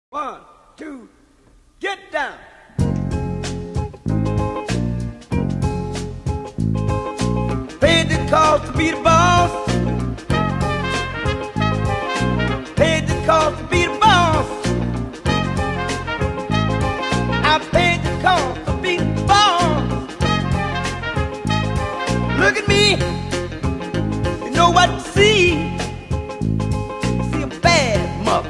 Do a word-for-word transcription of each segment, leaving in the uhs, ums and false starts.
One, two, get down. Paid the cost to be the boss. Paid the cost to be the boss. I paid the cost to be the boss. Look at me. You know what to see. See a bad mother.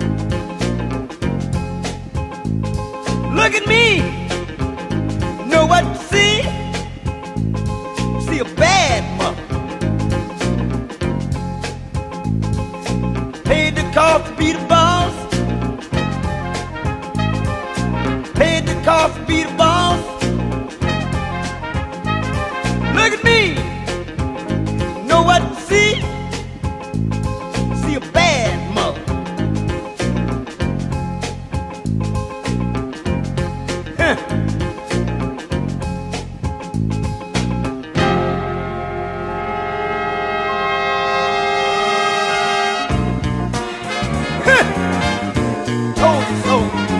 Look at me. You know what to see. See a bad mother. Paid the cost to be the boss. Paid the cost to be the boss. Look at me. You know what to see. See a bad mother. Huh. Told you so.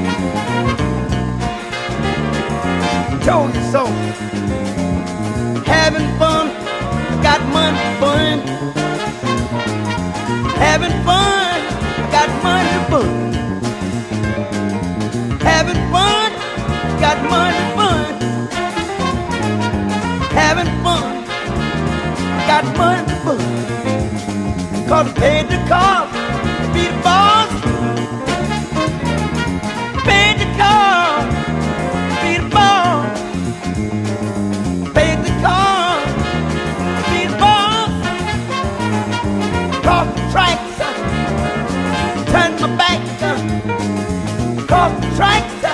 Told you so. Having fun, got money to burn. Having fun, got money to burn. Having fun, got money to burn. Having fun, got money to burn. Cause I paid the cost to be the boss. Paid the cost to be the boss. Paid the cost to be the boss. Cross the tracks, uh, turn my back, uh, cross the tracks. Uh,